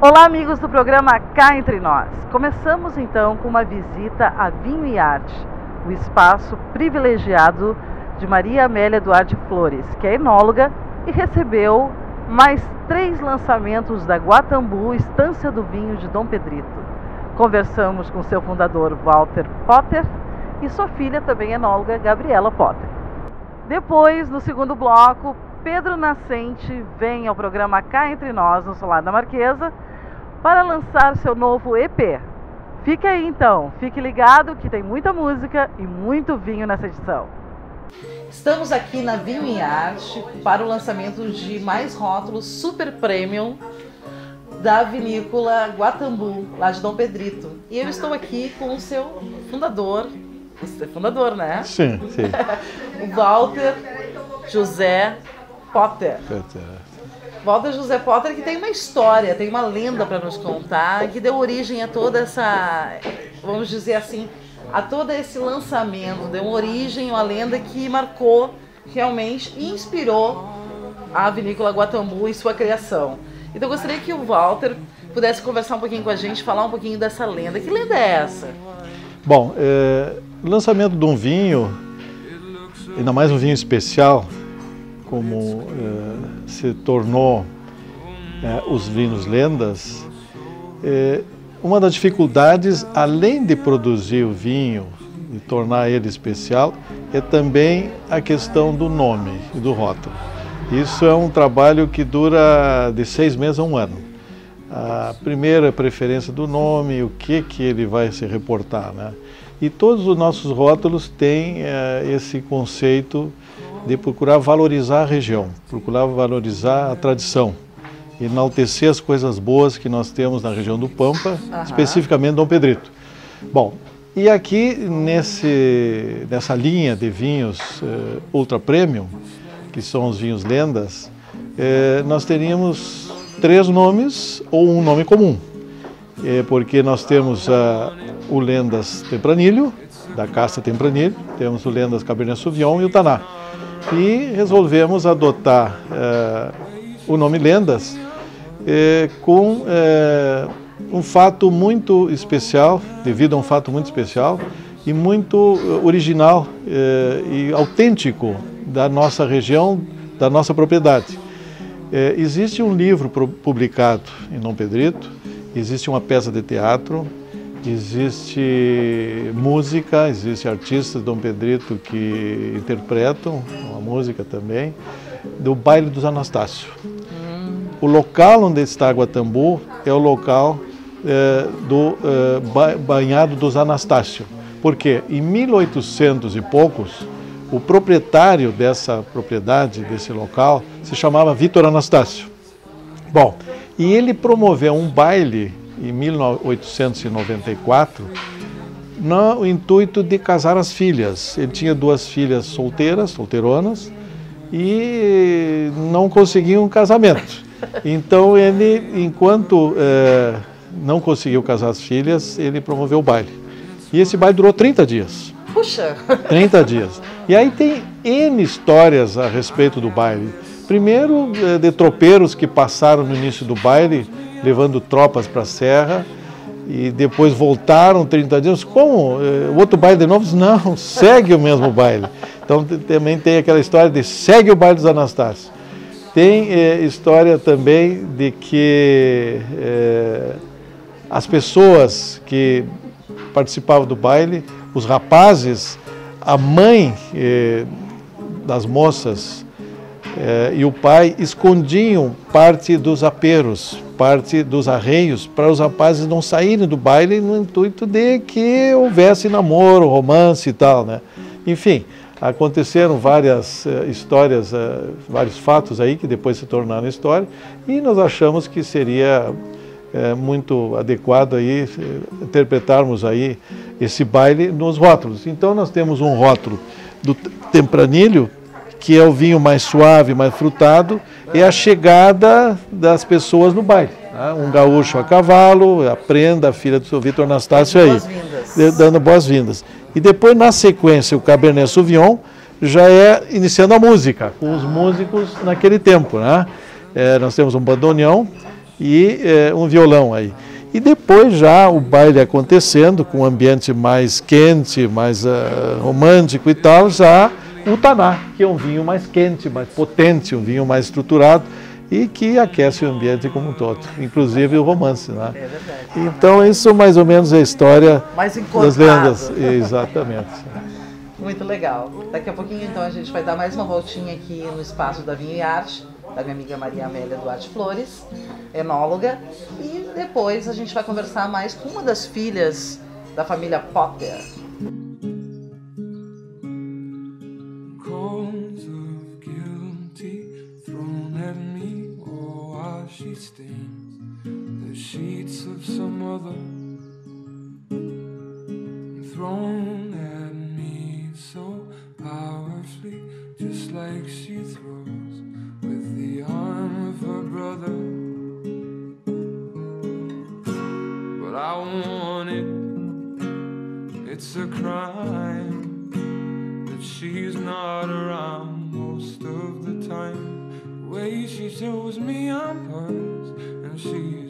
Olá, amigos do programa Cá Entre Nós. Começamos então com uma visita a Vinho e Arte, o espaço privilegiado de Maria Amélia Duarte Flores, que é enóloga e recebeu mais 3 lançamentos da Guatambu, Estância do Vinho de Dom Pedrito. Conversamos com seu fundador, Walter Potter, e sua filha, também enóloga, Gabriela Potter. Depois, no segundo bloco, Pedro Nascente vem ao programa Cá Entre Nós, no Solar da Marquesa, para lançar seu novo EP. Fique aí então, fique ligado que tem muita música e muito vinho nessa edição. Estamos aqui na Vinho e Arte para o lançamento de mais rótulos super premium da vinícola Guatambu, lá de Dom Pedrito. E eu estou aqui com o seu fundador, você é fundador, né? Sim, sim. O Walter José Potter. Walter José Potter, que tem uma história, tem uma lenda para nos contar, que deu origem a toda essa, vamos dizer assim, a todo esse lançamento, deu origem a uma lenda que marcou realmente e inspirou a vinícola Guatambu em sua criação. Então eu gostaria que o Walter pudesse conversar um pouquinho com a gente, falar um pouquinho dessa lenda. Que lenda é essa? Bom, o lançamento de um vinho, ainda mais um vinho especial, como se tornou os vinhos lendas, uma das dificuldades, além de produzir o vinho e tornar ele especial, é também a questão do nome e do rótulo. Isso é um trabalho que dura de 6 meses a 1 ano. A primeira preferência do nome, o que ele vai se reportar, né? E todos os nossos rótulos têm esse conceito de procurar valorizar a região, procurar valorizar a tradição, enaltecer as coisas boas que nós temos na região do Pampa, especificamente Dom Pedrito. Bom, e aqui nessa linha de vinhos ultra premium, que são os vinhos lendas, nós teríamos 3 nomes ou um nome comum, porque nós temos o Lendas Tempranillo, da casta Tempranillo, temos o Lendas Cabernet Sauvignon e o Taná. E resolvemos adotar o nome Lendas com um fato muito especial, devido a um fato muito especial e muito original e autêntico da nossa região, da nossa propriedade. Existe um livro publicado em Dom Pedrito, existe uma peça de teatro, existe música, existe artistas de Dom Pedrito que interpretam uma música também, do Baile dos Anastácio. O local onde está Guatambu é o local do banhado dos Anastácio, porque em 1800 e poucos, o proprietário dessa propriedade, desse local, se chamava Vitor Anastácio. Bom, e ele promoveu um baile em 1894, no intuito de casar as filhas. Ele tinha 2 filhas solteironas, e não conseguiam um casamento. Então ele, enquanto não conseguiu casar as filhas, ele promoveu o baile. E esse baile durou 30 dias. Puxa! 30 dias. E aí tem N histórias a respeito do baile. Primeiro, de tropeiros que passaram no início do baile, levando tropas para a serra, e depois voltaram 30 dias. Como? O outro baile de novo? Não, segue o mesmo baile. Então também tem aquela história de segue o baile dos Anastácios. Tem história também de que as pessoas que participavam do baile, os rapazes, a mãe das moças e o pai escondiam parte dos aperos, parte dos arreios, para os rapazes não saírem do baile no intuito de que houvesse namoro, romance e tal, né? Enfim, aconteceram várias histórias, vários fatos aí que depois se tornaram história, e nós achamos que seria muito adequado aí interpretarmos aí esse baile nos rótulos. Então nós temos um rótulo do Tempranillo, que é o vinho mais suave, mais frutado, é a chegada das pessoas no baile. Tá? Um gaúcho a cavalo, a prenda, a filha do seu Vitor Anastácio aí, dando boas-vindas. E depois, na sequência, o Cabernet Sauvignon já é iniciando a música, com os músicos naquele tempo, né? Nós temos um bandoneão, e um violão aí. E depois já o baile acontecendo, com um ambiente mais quente, mais romântico e tal, já o taná, que é um vinho mais quente, mais potente, um vinho mais estruturado e que aquece o ambiente como um todo, inclusive o romance, né? É verdade. Então isso mais ou menos é a história das lendas. Exatamente. Muito legal. Daqui a pouquinho então a gente vai dar mais uma voltinha aqui no espaço da Vinho e Arte, da minha amiga Maria Amélia Duarte Flores, enóloga, e depois a gente vai conversar mais com uma das filhas da família Potter. Just like she throws with the arm of her brother. But I want it, it's a crime that she's not around most of the time. The way she shows me I'm hers and she's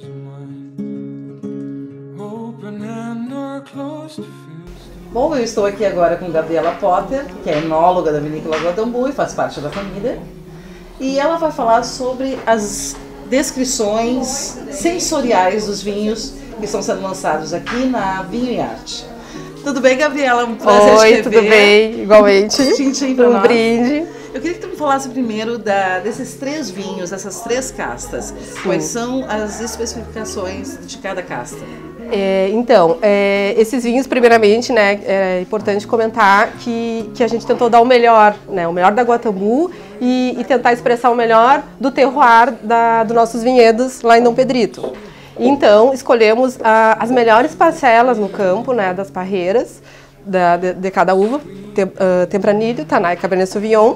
mine. Open hand or closed fist. Bom, eu estou aqui agora com Gabriela Potter, que é enóloga da Vinícola Guatambu e faz parte da família. E ela vai falar sobre as descrições sensoriais dos vinhos que estão sendo lançados aqui na Vinho e Arte. Tudo bem, Gabriela? Um prazer te rever. Oi, tudo bem? Igualmente. Tchim-tchim pra nós. Brinde. Eu queria que tu me falasse primeiro desses 3 vinhos, dessas 3 castas. Sim. Quais são as especificações de cada casta? Esses vinhos, primeiramente, né, é importante comentar que a gente tentou dar o melhor, né, o melhor da Guatambu e tentar expressar o melhor do terroir dos nossos vinhedos lá em Dom Pedrito. Então, escolhemos as melhores parcelas no campo, né, das parreiras de cada uva, Tempranillo, Taná e Cabernet Sauvignon.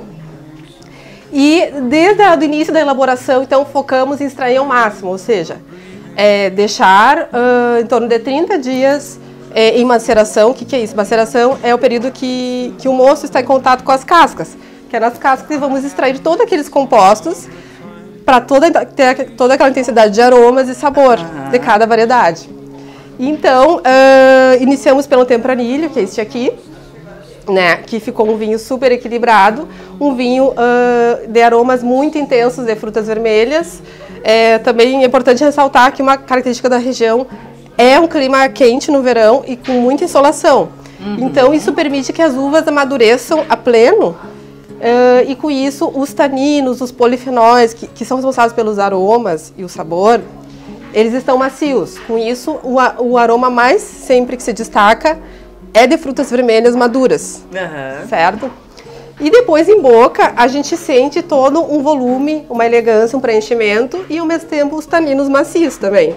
E desde o início da elaboração, então, focamos em extrair ao máximo, ou seja, deixar em torno de 30 dias em maceração. O que é isso? Maceração é o período que o moço está em contato com as cascas, que é nas cascas que vamos extrair todos aqueles compostos para ter toda aquela intensidade de aromas e sabor de cada variedade. Então, iniciamos pelo Tempranillo, que é este aqui, né, que ficou um vinho super equilibrado, um vinho de aromas muito intensos de frutas vermelhas. Também é importante ressaltar que uma característica da região é um clima quente no verão e com muita insolação. Então isso permite que as uvas amadureçam a pleno e com isso os taninos, os polifenóis que são responsáveis pelos aromas e o sabor, eles estão macios. Com isso o aroma mais sempre que se destaca é de frutas vermelhas maduras, certo? E depois, em boca, a gente sente todo um volume, uma elegância, um preenchimento e, ao mesmo tempo, os taninos macios também.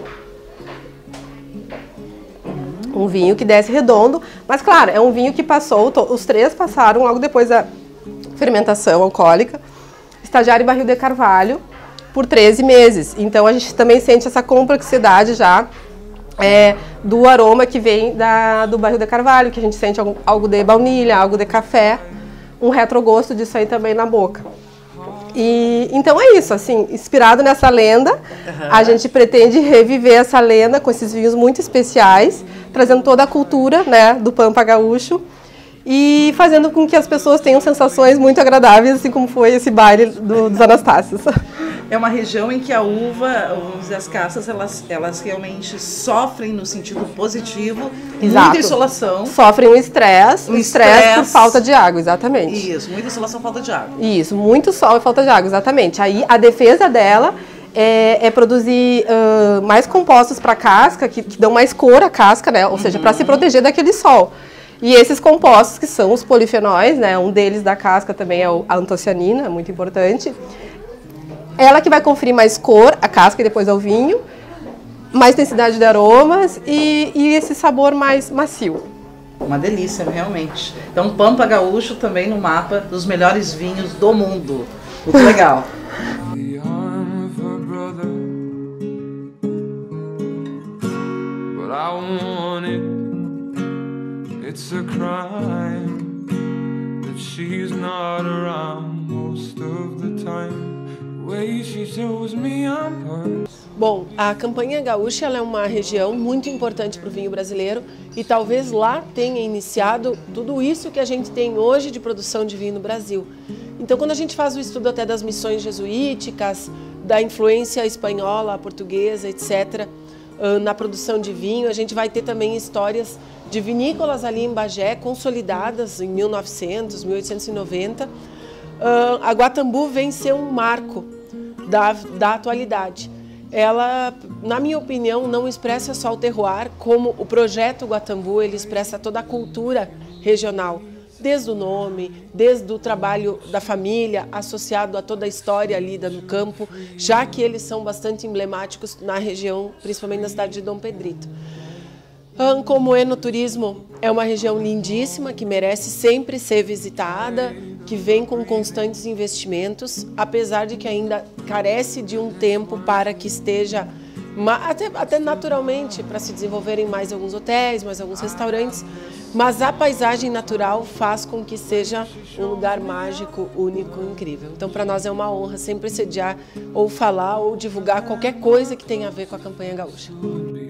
Um vinho que desce redondo, mas, claro, é um vinho que passou, os 3 passaram logo depois da fermentação alcoólica, estagiário em barril de carvalho, por 13 meses. Então, a gente também sente essa complexidade já do aroma que vem do barril de carvalho, que a gente sente algo de baunilha, algo de café, um retrogosto disso aí também na boca. E então é isso, assim, inspirado nessa lenda, a gente pretende reviver essa lenda com esses vinhos muito especiais, trazendo toda a cultura, né, do Pampa Gaúcho e fazendo com que as pessoas tenham sensações muito agradáveis, assim como foi esse baile dos Anastácios. É uma região em que a uva, as castas, elas realmente sofrem no sentido positivo. Exato. Muita insolação. Sofrem um estresse por falta de água, exatamente. Isso, muita insolação, falta de água. Isso, muito sol e falta de água, exatamente. Aí a defesa dela é produzir mais compostos para a casca, que dão mais cor à casca, né? Ou seja, para se proteger daquele sol. E esses compostos, que são os polifenóis, né? Um deles da casca também é a antocianina, muito importante. Ela que vai conferir mais cor à casca e depois ao vinho, mais densidade de aromas e esse sabor mais macio. Uma delícia, realmente. Então, Pampa Gaúcho também no mapa dos melhores vinhos do mundo. Muito legal. Bom, a Campanha Gaúcha ela é uma região muito importante para o vinho brasileiro e talvez lá tenha iniciado tudo isso que a gente tem hoje de produção de vinho no Brasil. Então, quando a gente faz o estudo até das missões jesuíticas, da influência espanhola, portuguesa, etc., na produção de vinho, a gente vai ter também histórias de vinícolas ali em Bagé, consolidadas em 1900, 1890. A Guatambu vem ser um marco da atualidade. Ela, na minha opinião, não expressa só o terroir, como o projeto Guatambu, ele expressa toda a cultura regional, desde o nome, desde o trabalho da família, associado a toda a história lida no campo, já que eles são bastante emblemáticos na região, principalmente na cidade de Dom Pedrito. Como o enoturismo é uma região lindíssima, que merece sempre ser visitada, que vem com constantes investimentos, apesar de que ainda carece de um tempo para que esteja, até naturalmente, para se desenvolverem mais alguns hotéis, mais alguns restaurantes, mas a paisagem natural faz com que seja um lugar mágico, único, incrível. Então, para nós é uma honra sempre sediar, ou falar, ou divulgar qualquer coisa que tenha a ver com a Campanha Gaúcha.